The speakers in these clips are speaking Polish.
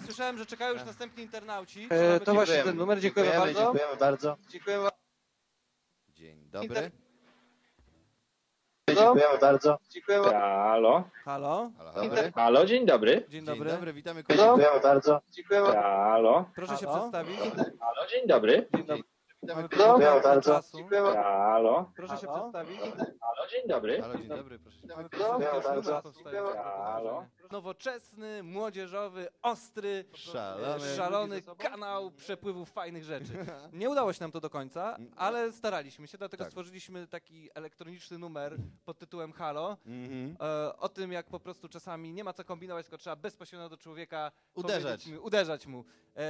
Słyszałem, że czekają już następni internauci. To właśnie ten numer, dziękujemy bardzo. Dziękujemy bardzo. Dziękujemy bardzo. Dzień dobry. Dziękujemy bardzo. Dziękujemy. Halo? Halo? Halo, dobry. Halo, dzień dobry. Dzień Dzień dobry. dobry, witamy Dziękujemy bardzo. Dziękujemy. Halo? Proszę się Halo? przedstawić. Halo, dzień dobry. Dzień dobry. Mamy Dziękujemy trochę bardzo. czasu. Dziękujemy. Halo? Proszę się Halo? przedstawić. Halo, dzień dobry. Halo, dzień dobry, proszę się. Mamy Dziękujemy już bardzo. numer powstaje. Halo? Nowoczesny, młodzieżowy, ostry, szalony kanał przepływu fajnych rzeczy. Nie udało się nam to do końca, ale staraliśmy się, dlatego Tak. stworzyliśmy taki elektroniczny numer pod tytułem Halo. Mhm. O tym, jak po prostu czasami nie ma co kombinować, tylko trzeba bezpośrednio do człowieka Uderzać. uderzać mu.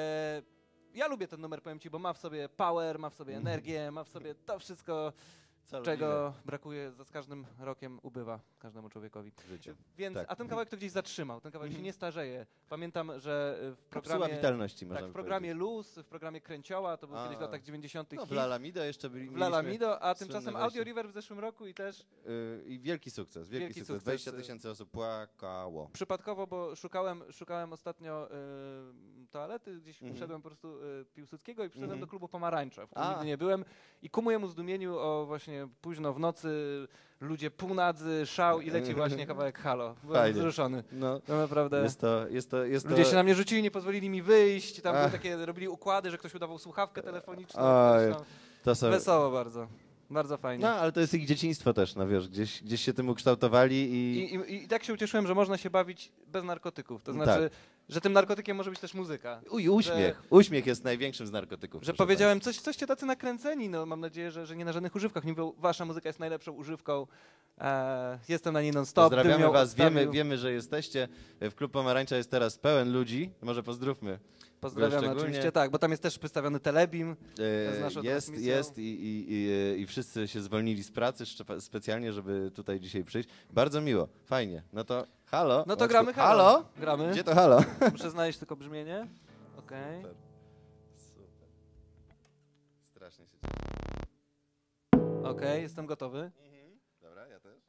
Ja lubię ten numer, powiem ci, bo ma w sobie power, ma w sobie energię, ma w sobie to wszystko, Co czego brakuje, z każdym rokiem ubywa każdemu człowiekowi. w życiu. Więc, Tak. a ten kawałek to gdzieś zatrzymał, ten kawałek się nie starzeje. Pamiętam, że w Kapsuła programie, witalności, można tak, w by programie Luz, w programie Kręcioła, to był kiedyś w latach 90. No, w hit, Lalamido jeszcze byli. w Lalamido, a słynne tymczasem wejście. Audio River w zeszłym roku i też I wielki sukces, wielki Wielki sukces. sukces. 20 000 osób płakało. przypadkowo, bo szukałem ostatnio toalety, gdzieś wszedłem po prostu Piłsudskiego i przyszedłem do klubu Pomarańcza, w którym A. nigdy nie byłem i ku mojemu zdumieniu o właśnie późno w nocy, ludzie półnadzy, szał i leci właśnie kawałek Halo. Byłem Fajnie. wzruszony. No, No naprawdę. jest to... Ludzie się na mnie rzucili, nie pozwolili mi wyjść, tam były Ach. takie, robili układy, że ktoś udawał słuchawkę telefoniczną. Oj, coś tam. to są... Wesoło bardzo. Bardzo fajnie. No, ale to jest ich dzieciństwo też, no wiesz, gdzieś się tym ukształtowali I tak się ucieszyłem, że można się bawić bez narkotyków. To znaczy, że tym narkotykiem może być też muzyka. Uśmiech. Uśmiech jest największym z narkotyków. Że proszę powiedziałem, coście tacy nakręceni, no mam nadzieję, że nie na żadnych używkach. Nie mówią, wasza muzyka jest najlepszą używką. Jestem na niej non-stop. Pozdrawiamy was, wiemy, że jesteście. W Klub Pomarańcza jest teraz pełen ludzi. Może pozdrówmy. Pozdrawiamy szczególnie. oczywiście, tak, bo tam jest też przedstawiony Telebim. z naszą transmisją. Jest i wszyscy się zwolnili z pracy specjalnie, żeby tutaj dzisiaj przyjść. Bardzo miło, fajnie. No to halo. No to Maćku. gramy Halo. Gramy. Gdzie to halo? Muszę znaleźć tylko brzmienie. Okej. Super. Strasznie się cieszę. Okej, jestem gotowy. Dobra, ja też.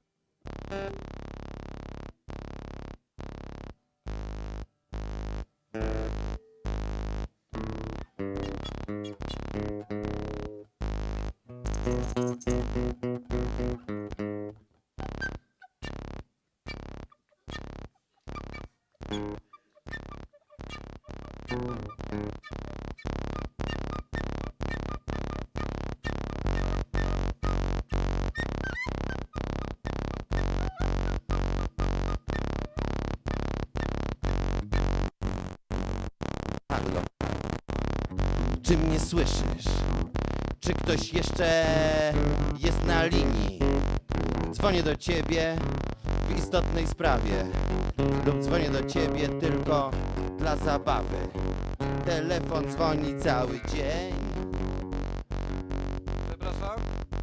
Halo. Czy mnie słyszysz? Czy ktoś jeszcze jest na linii? Dzwonię do ciebie w istotnej sprawie lub dzwonię do ciebie tylko dla zabawy. Telefon dzwoni cały dzień. Przepraszam.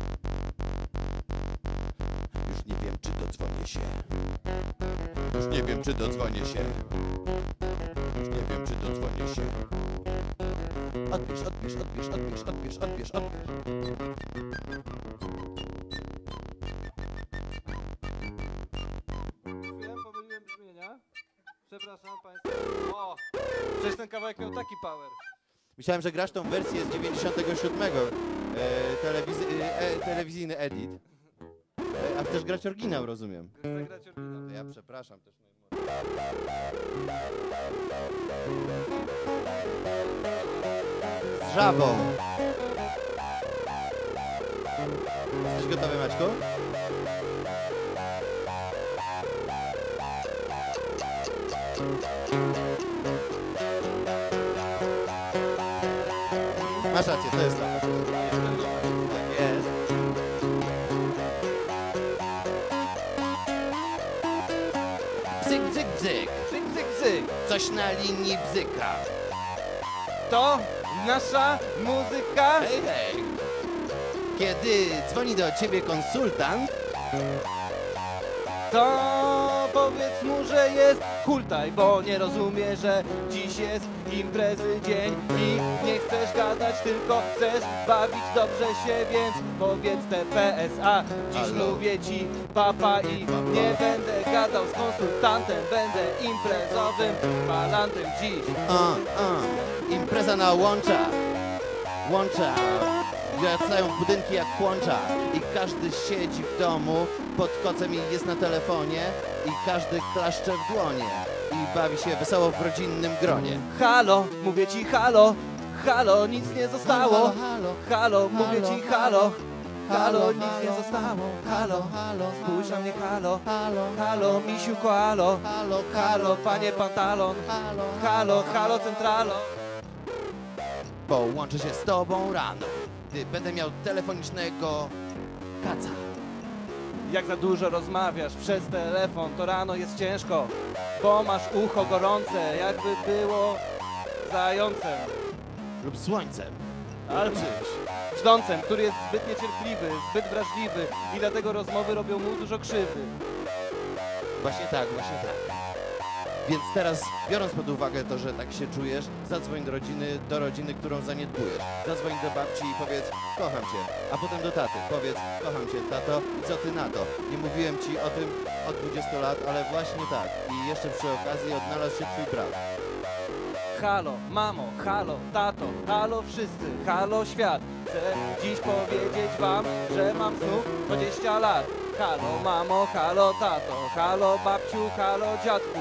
Już nie wiem, czy dodzwonię się. Już nie wiem, czy dodzwonię się. Już nie wiem, czy dodzwonię się. Odbierz. Pomyliłem brzmienia. Przepraszam państwa. O! Przecież ten kawałek miał taki power. Myślałem, że grasz tą wersję z 97. Telewizyjny edit. A chcesz grać oryginał, rozumiem. Chcę zagrać oryginał. To ja przepraszam też. Z żabą. Jesteś gotowy, Maćku? Masz rację, to jest to. Tak jest. Bzyk, bzyk, bzyk. Cyk, cyk, cyk. Coś na linii bzyka. To nasza muzyka. Hej, hej. Kiedy dzwoni do ciebie konsultant, To powiedz mu, że jest hultaj, bo nie rozumie, że dziś jest imprezy dzień i nie chcesz gadać, tylko chcesz bawić dobrze się, więc powiedz te PSA. Dziś Halo? mówię ci papa i nie będę gadał z konsultantem, będę imprezowym malantem dziś. Impreza na Łączach. Łącza. Wracają budynki jak Kłącza. I każdy siedzi w domu pod kocem i jest na telefonie. I każdy klaszcze w dłonie. I bawi się wesoło w rodzinnym gronie. Halo, mówię ci halo, halo, nic nie zostało. Halo, halo. Halo, mówię ci halo, halo, nic nie halo, zostało. Halo, halo, spójrz na mnie halo, halo, halo, misiu koalo, halo, halo, panie pantalon, halo, halo, halo centralo. Połączę się z tobą rano, gdy będę miał telefonicznego kaca. Jak za dużo rozmawiasz przez telefon, to rano jest ciężko, bo masz ucho gorące, jakby było zającem. Lub słońcem. Albo brzdącem, który jest zbyt niecierpliwy, zbyt wrażliwy i dlatego rozmowy robią mu dużo krzywdy. Właśnie tak, właśnie tak. Więc teraz, biorąc pod uwagę to, że tak się czujesz, zadzwoń do rodziny, którą zaniedbujesz. Zadzwoń do babci i powiedz, kocham cię. A potem do taty, powiedz, kocham cię, tato, i co ty na to? Nie mówiłem ci o tym od 20 lat, ale właśnie tak. I jeszcze przy okazji odnalazł się twój brat. Halo, mamo, halo, tato, halo wszyscy, halo świat. Chcę dziś powiedzieć wam, że mam znów 20 lat. Halo, mamo, halo, tato, halo, babciu, halo, dziadku.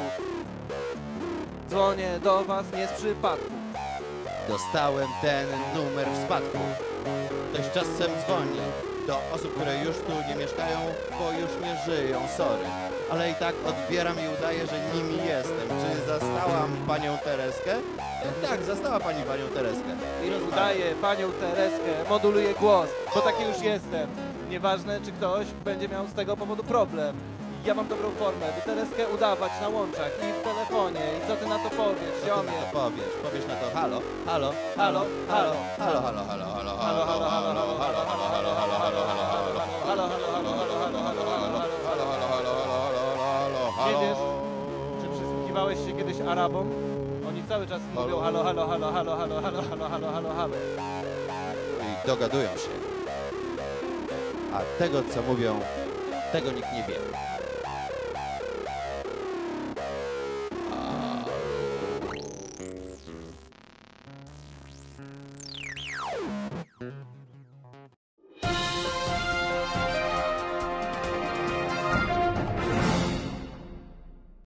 Dzwonię do was nie z przypadku. Dostałem ten numer w spadku. Ktoś czasem dzwoni do osób, które już tu nie mieszkają, bo już nie żyją, sorry. Ale i tak odbieram i udaję, że nimi jestem. Czy zastałam panią Tereskę? Tak, zastała pani panią Tereskę. I rozmawiam. Udaję panią Tereskę, moduluję głos, bo taki już jestem. Nieważne, czy ktoś będzie miał z tego powodu problem. Ja mam dobrą formę, by Tereskę udawać na łączach i w telefonie. I co ty na to powiesz, Co ty ziomie? na to powiesz na to halo, halo, Halo, halo, halo, halo, halo, halo, halo, halo, halo, halo, halo, halo, halo, halo, halo, Nie wiesz, czy przysłuchiwałeś się kiedyś Arabom? Oni cały czas mówią halo, halo, halo, halo, halo, halo, halo, halo, halo, halo. I dogadują się. A tego, co mówią, tego nikt nie wie.